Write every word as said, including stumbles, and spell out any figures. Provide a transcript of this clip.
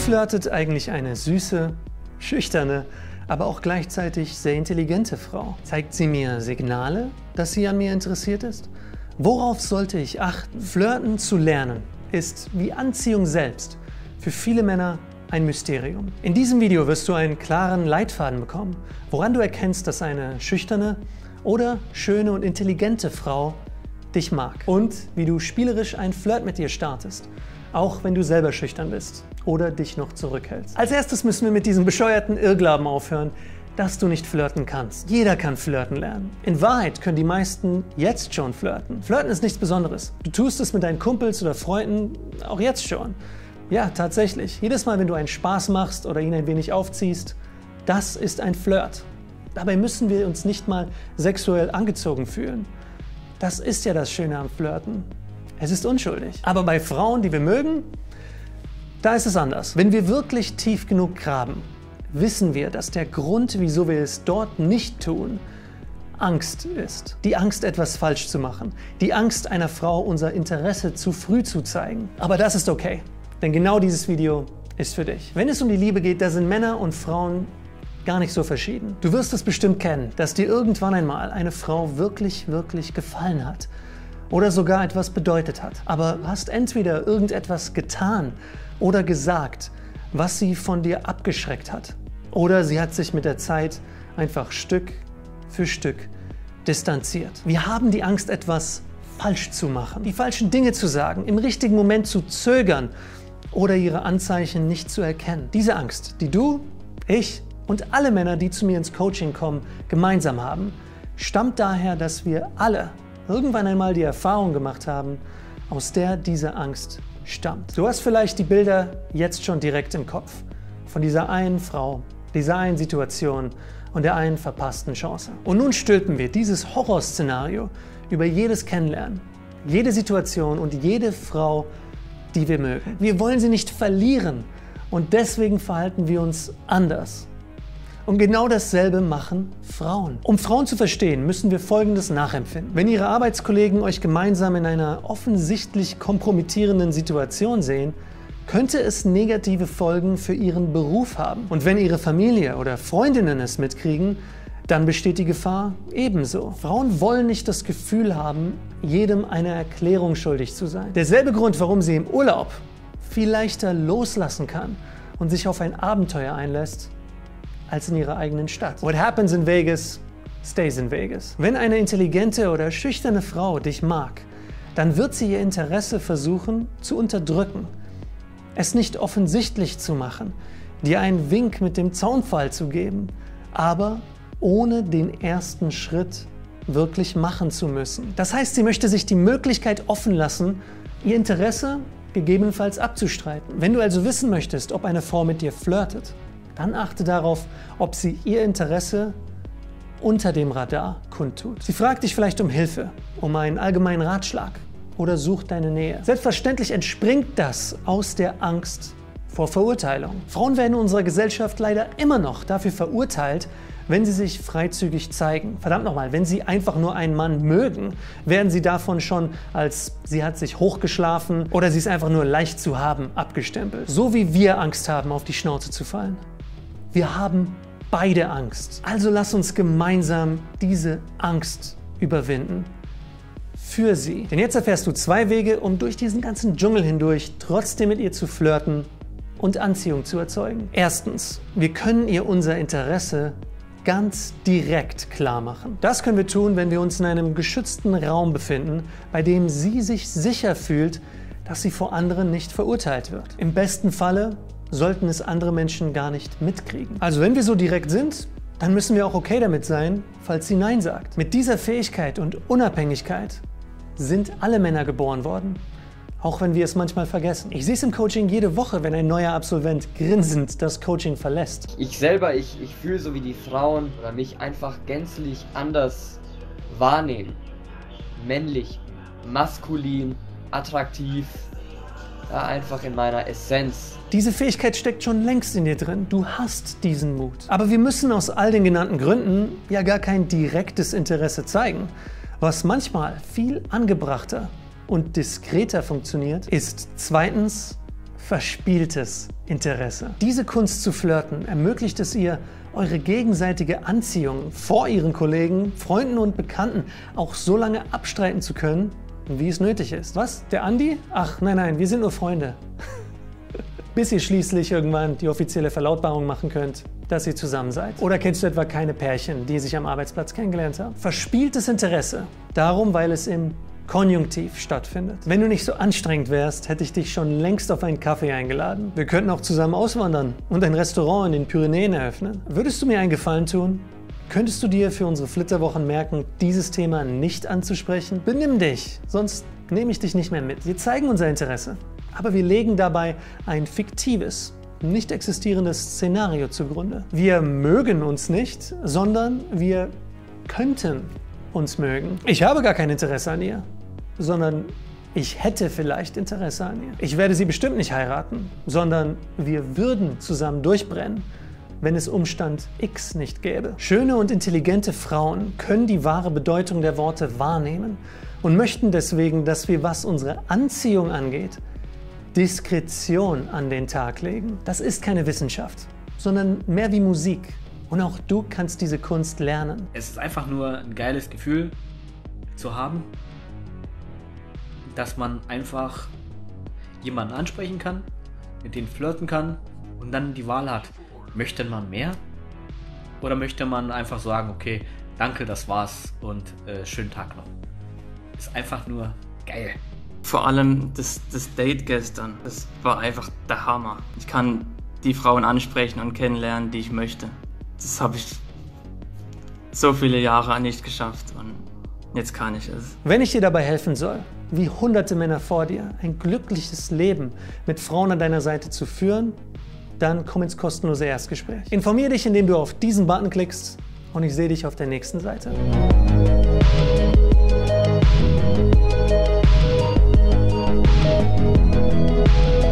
flirtet eigentlich eine süße, schüchterne, aber auch gleichzeitig sehr intelligente Frau? Zeigt sie mir Signale, dass sie an mir interessiert ist? Worauf sollte ich achten? Flirten zu lernen ist wie Anziehung selbst für viele Männer ein Mysterium. In diesem Video wirst du einen klaren Leitfaden bekommen, woran du erkennst, dass eine schüchterne oder schöne und intelligente Frau dich mag. Und wie du spielerisch einen Flirt mit ihr startest, auch wenn du selber schüchtern bist oder dich noch zurückhältst. Als erstes müssen wir mit diesem bescheuerten Irrglauben aufhören, dass du nicht flirten kannst. Jeder kann flirten lernen. In Wahrheit können die meisten jetzt schon flirten. Flirten ist nichts Besonderes. Du tust es mit deinen Kumpels oder Freunden auch jetzt schon. Ja, tatsächlich. Jedes Mal, wenn du einen Spaß machst oder ihn ein wenig aufziehst, das ist ein Flirt. Dabei müssen wir uns nicht mal sexuell angezogen fühlen. Das ist ja das Schöne am Flirten. Es ist unschuldig. Aber bei Frauen, die wir mögen, da ist es anders. Wenn wir wirklich tief genug graben, wissen wir, dass der Grund, wieso wir es dort nicht tun, Angst ist. Die Angst, etwas falsch zu machen. Die Angst, einer Frau unser Interesse zu früh zu zeigen. Aber das ist okay, denn genau dieses Video ist für dich. Wenn es um die Liebe geht, da sind Männer und Frauen gar nicht so verschieden. Du wirst es bestimmt kennen, dass dir irgendwann einmal eine Frau wirklich, wirklich gefallen hat oder sogar etwas bedeutet hat. Aber du hast entweder irgendetwas getan oder gesagt, was sie von dir abgeschreckt hat. Oder sie hat sich mit der Zeit einfach Stück für Stück distanziert. Wir haben die Angst, etwas falsch zu machen, die falschen Dinge zu sagen, im richtigen Moment zu zögern oder ihre Anzeichen nicht zu erkennen. Diese Angst, die du, ich und alle Männer, die zu mir ins Coaching kommen, gemeinsam haben, stammt daher, dass wir alle irgendwann einmal die Erfahrung gemacht haben, aus der diese Angst stammt. Du hast vielleicht die Bilder jetzt schon direkt im Kopf von dieser einen Frau, dieser einen Situation und der einen verpassten Chance. Und nun stülpen wir dieses Horrorszenario über jedes Kennenlernen, jede Situation und jede Frau, die wir mögen. Wir wollen sie nicht verlieren und deswegen verhalten wir uns anders. Und genau dasselbe machen Frauen. Um Frauen zu verstehen, müssen wir Folgendes nachempfinden. Wenn Ihre Arbeitskollegen euch gemeinsam in einer offensichtlich kompromittierenden Situation sehen, könnte es negative Folgen für Ihren Beruf haben. Und wenn Ihre Familie oder Freundinnen es mitkriegen, dann besteht die Gefahr ebenso. Frauen wollen nicht das Gefühl haben, jedem eine Erklärung schuldig zu sein. Derselbe Grund, warum sie im Urlaub viel leichter loslassen kann und sich auf ein Abenteuer einlässt, als in ihrer eigenen Stadt. What happens in Vegas, stays in Vegas. Wenn eine intelligente oder schüchterne Frau dich mag, dann wird sie ihr Interesse versuchen zu unterdrücken, es nicht offensichtlich zu machen, dir einen Wink mit dem Zaunpfahl zu geben, aber ohne den ersten Schritt wirklich machen zu müssen. Das heißt, sie möchte sich die Möglichkeit offen lassen, ihr Interesse gegebenenfalls abzustreiten. Wenn du also wissen möchtest, ob eine Frau mit dir flirtet, dann achte darauf, ob sie ihr Interesse unter dem Radar kundtut. Sie fragt dich vielleicht um Hilfe, um einen allgemeinen Ratschlag oder sucht deine Nähe. Selbstverständlich entspringt das aus der Angst vor Verurteilung. Frauen werden in unserer Gesellschaft leider immer noch dafür verurteilt, wenn sie sich freizügig zeigen. Verdammt nochmal, wenn sie einfach nur einen Mann mögen, werden sie davon schon als sie hat sich hochgeschlafen oder sie ist einfach nur leicht zu haben abgestempelt. So wie wir Angst haben, auf die Schnauze zu fallen. Wir haben beide Angst. Also lass uns gemeinsam diese Angst überwinden. Für sie. Denn jetzt erfährst du zwei Wege, um durch diesen ganzen Dschungel hindurch trotzdem mit ihr zu flirten und Anziehung zu erzeugen. Erstens, wir können ihr unser Interesse ganz direkt klar machen. Das können wir tun, wenn wir uns in einem geschützten Raum befinden, bei dem sie sich sicher fühlt, dass sie vor anderen nicht verurteilt wird. Im besten Falle sollten es andere Menschen gar nicht mitkriegen. Also wenn wir so direkt sind, dann müssen wir auch okay damit sein, falls sie Nein sagt. Mit dieser Fähigkeit und Unabhängigkeit sind alle Männer geboren worden, auch wenn wir es manchmal vergessen. Ich sehe es im Coaching jede Woche, wenn ein neuer Absolvent grinsend das Coaching verlässt. Ich selber, ich, ich fühle so wie die Frauen oder mich einfach gänzlich anders wahrnehmen. Männlich, maskulin, attraktiv, ja, einfach in meiner Essenz. Diese Fähigkeit steckt schon längst in dir drin. Du hast diesen Mut. Aber wir müssen aus all den genannten Gründen ja gar kein direktes Interesse zeigen. Was manchmal viel angebrachter und diskreter funktioniert, ist zweitens verspieltes Interesse. Diese Kunst zu flirten ermöglicht es ihr, eure gegenseitige Anziehung vor ihren Kollegen, Freunden und Bekannten auch so lange abstreiten zu können, wie es nötig ist. Was? Der Andi? Ach, nein, nein, wir sind nur Freunde. Bis ihr schließlich irgendwann die offizielle Verlautbarung machen könnt, dass ihr zusammen seid. Oder kennst du etwa keine Pärchen, die sich am Arbeitsplatz kennengelernt haben? Verspieltes Interesse. Darum, weil es im Konjunktiv stattfindet. Wenn du nicht so anstrengend wärst, hätte ich dich schon längst auf einen Kaffee eingeladen. Wir könnten auch zusammen auswandern und ein Restaurant in den Pyrenäen eröffnen. Würdest du mir einen Gefallen tun? Könntest du dir für unsere Flitterwochen merken, dieses Thema nicht anzusprechen? Benimm dich, sonst nehme ich dich nicht mehr mit. Wir zeigen unser Interesse, aber wir legen dabei ein fiktives, nicht existierendes Szenario zugrunde. Wir mögen uns nicht, sondern wir könnten uns mögen. Ich habe gar kein Interesse an ihr, sondern ich hätte vielleicht Interesse an ihr. Ich werde sie bestimmt nicht heiraten, sondern wir würden zusammen durchbrennen, wenn es Umstand X nicht gäbe. Schöne und intelligente Frauen können die wahre Bedeutung der Worte wahrnehmen und möchten deswegen, dass wir, was unsere Anziehung angeht, Diskretion an den Tag legen. Das ist keine Wissenschaft, sondern mehr wie Musik. Und auch du kannst diese Kunst lernen. Es ist einfach nur ein geiles Gefühl zu haben, dass man einfach jemanden ansprechen kann, mit dem flirten kann und dann die Wahl hat. Möchte man mehr oder möchte man einfach sagen, okay, danke, das war's und äh, schönen Tag noch. Ist einfach nur geil. Vor allem das, das Date gestern, das war einfach der Hammer. Ich kann die Frauen ansprechen und kennenlernen, die ich möchte. Das habe ich so viele Jahre nicht geschafft und jetzt kann ich es. Wenn ich dir dabei helfen soll, wie hunderte Männer vor dir, ein glückliches Leben mit Frauen an deiner Seite zu führen, dann komm ins kostenlose Erstgespräch. Informiere dich, indem du auf diesen Button klickst und ich sehe dich auf der nächsten Seite.